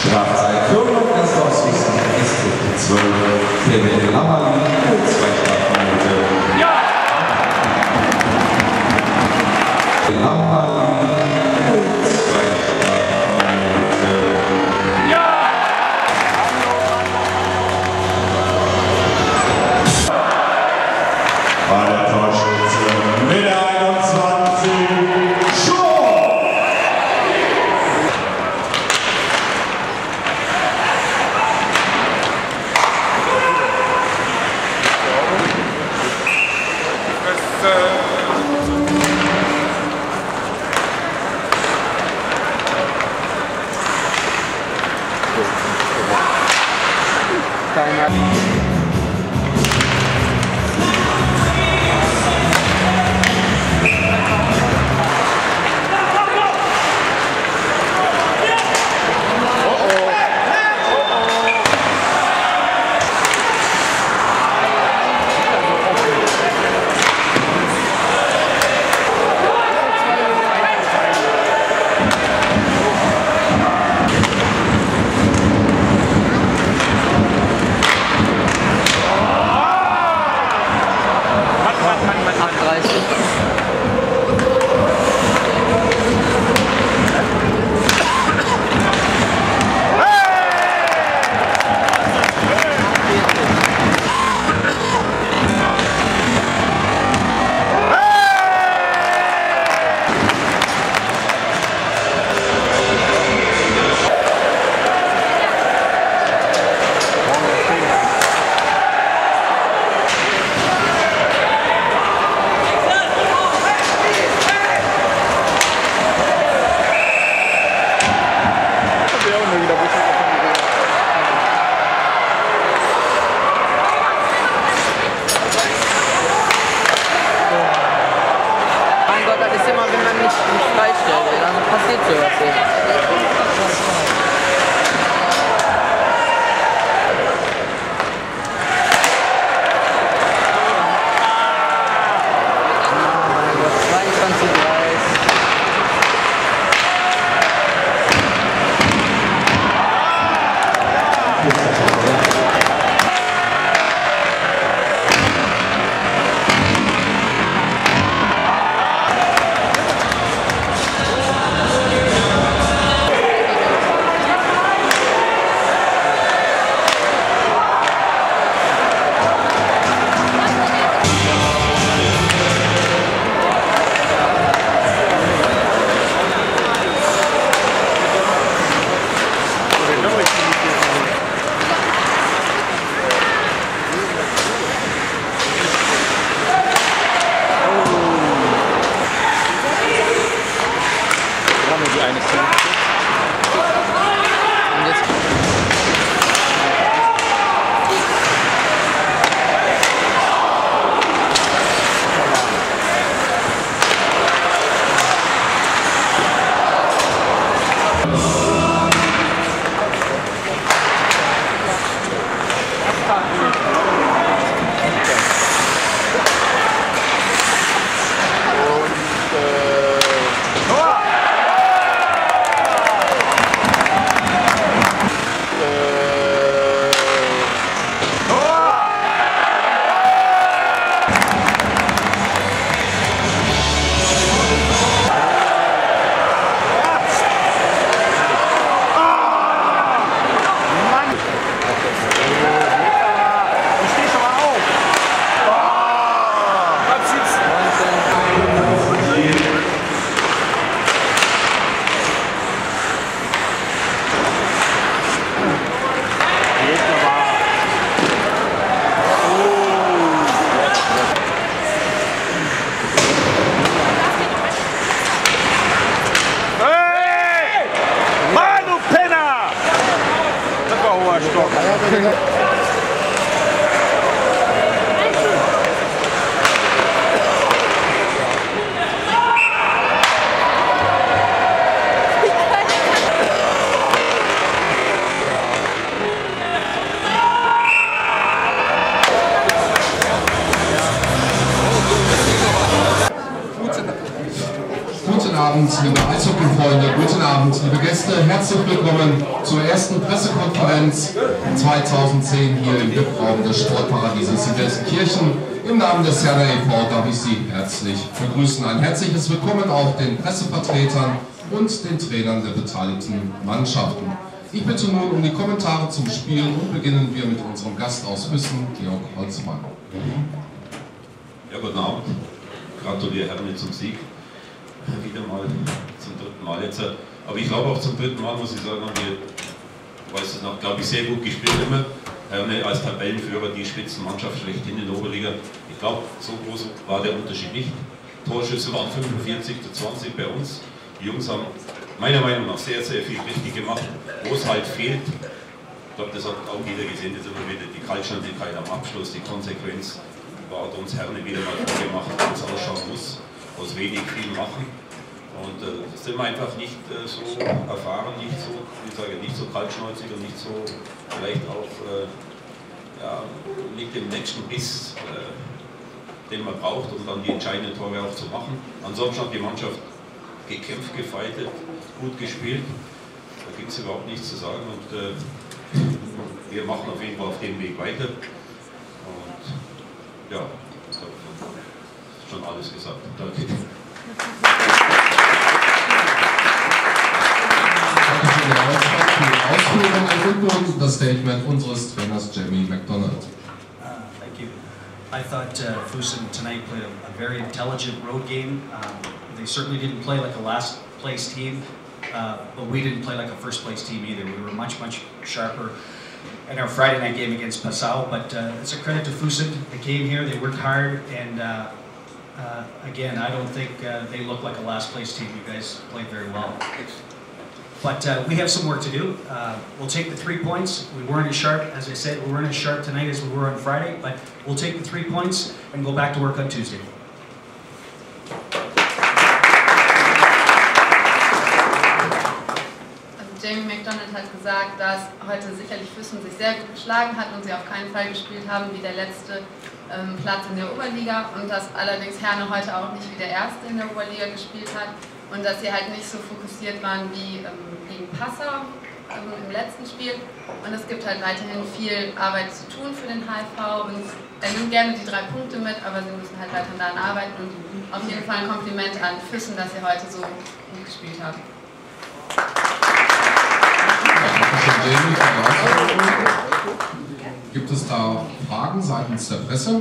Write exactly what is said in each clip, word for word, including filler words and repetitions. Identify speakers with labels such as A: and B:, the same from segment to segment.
A: Strafzeit Führung ist ausschließend S T zwölf, Kevin Lammerli mit zwei Strafminuten. Ja! Lammerli mit zwei Strafminuten. Ja! Bei der Torschütze mit der einundzwanzig.
B: Abend. Abend, liebe Eishockey-Freunde, guten Abend, liebe Gäste, herzlich willkommen zur ersten Pressekonferenz zweitausendzehn hier im V I P-Raum des Sportparadieses in Gelsenkirchen. Im Namen des Herner e V darf ich Sie herzlich begrüßen. Ein herzliches Willkommen auch den Pressevertretern und den Trainern der beteiligten Mannschaften. Ich bitte nun um die Kommentare zum Spiel und beginnen wir mit unserem Gast aus Füssen, Georg Holzmann.
C: Ja, guten Abend. Gratuliere Herne zum Sieg. Wieder mal zum dritten Mal jetzt. Aber ich glaube auch zum dritten Mal, muss ich sagen, haben wir, weiß es noch, glaube ich, sehr gut gespielt immer. Herne als Tabellenführer, die Spitzenmannschaft schlechthin in der Oberliga. Ich glaube, so groß war der Unterschied nicht. Torschüsse waren fünfundvierzig zu zwanzig bei uns. Die Jungs haben meiner Meinung nach sehr, sehr viel richtig gemacht. Wo es halt fehlt, ich glaube, das hat auch jeder gesehen, das immer wieder die Kaltschnäuzigkeit am Abschluss, die Konsequenz. War uns Herne wieder mal vorgemacht, wie es ausschauen muss, aus wenig viel machen. Und äh, sind wir einfach nicht äh, so erfahren, nicht so, ich sage, nicht so kaltschnäuzig und nicht so vielleicht auch äh, ja, nicht im letzten Biss, äh, den man braucht, um dann die entscheidenden Tore auch zu machen. Ansonsten hat die Mannschaft gekämpft, gefeitet, gut gespielt. Da gibt es überhaupt nichts zu sagen und äh, wir machen auf jeden Fall auf dem Weg weiter. Und ja, ich glaube, schon alles gesagt. Danke.
B: Und das Statement unseres Trainers Jamie McDonald.
D: Uh, thank you. I thought uh, Füssen tonight played a, a very intelligent road game. Um, they certainly didn't play like a last place team, uh, but we didn't play like a first place team either. We were much, much sharper in our Friday night game against Passau, but uh, it's a credit to Füssen. They came here, they worked hard, and uh, uh, again, I don't think uh, they look like a last place team. You guys played very well. But uh, we have some work to do. Uh, we'll take the three points. We weren't as sharp, as I said, we weren't as sharp tonight as we were on Friday, but we'll take the three points and go back to work on Tuesday.
E: Jamie McDonald hat gesagt, dass heute sicherlich Füssen sich sehr gut geschlagen hat und sie auf keinen Fall gespielt haben wie der letzte ähm, Platz in der Oberliga und dass allerdings Herne heute auch nicht wie der Erste in der Oberliga gespielt hat und dass sie halt nicht so fokussiert waren wie ähm, gegen Passau ähm, im letzten Spiel und es gibt halt weiterhin viel Arbeit zu tun für den H V und er nimmt gerne die drei Punkte mit, aber sie müssen halt weiter daran arbeiten und auf jeden Fall ein Kompliment an Füssen, dass sie heute so gut gespielt haben.
B: Gibt es da Fragen seitens der Presse?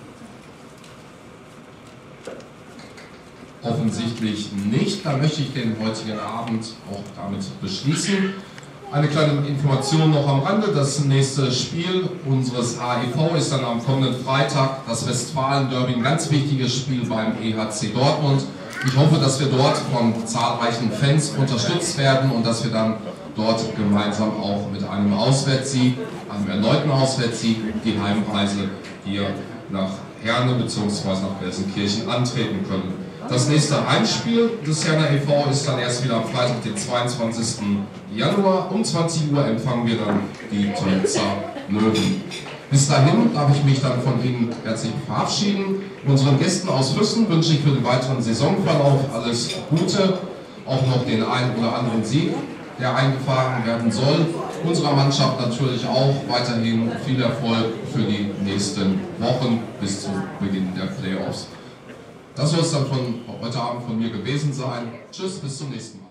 B: Offensichtlich nicht. Dann möchte ich den heutigen Abend auch damit beschließen. Eine kleine Information noch am Rande. Das nächste Spiel unseres H E V ist dann am kommenden Freitag das Westfalen-Derby, ein ganz wichtiges Spiel beim E H C Dortmund. Ich hoffe, dass wir dort von zahlreichen Fans unterstützt werden und dass wir dann dort gemeinsam auch mit einem Auswärtssieg, einem erneuten Auswärtssieg, die Heimreise hier nach Herne bzw. nach Gelsenkirchen antreten können. Das nächste Heimspiel des Herner e V ist dann erst wieder am Freitag, den zweiundzwanzigsten Januar. Um zwanzig Uhr empfangen wir dann die Tölzer Löwen. Bis dahin darf ich mich dann von Ihnen herzlich verabschieden. Unseren Gästen aus Füssen wünsche ich für den weiteren Saisonverlauf alles Gute, auch noch den einen oder anderen Sieg, der eingefahren werden soll. Unserer Mannschaft natürlich auch weiterhin viel Erfolg für die nächsten Wochen bis zu Beginn der Playoffs. Das soll es dann von heute Abend von mir gewesen sein. Tschüss, bis zum nächsten Mal.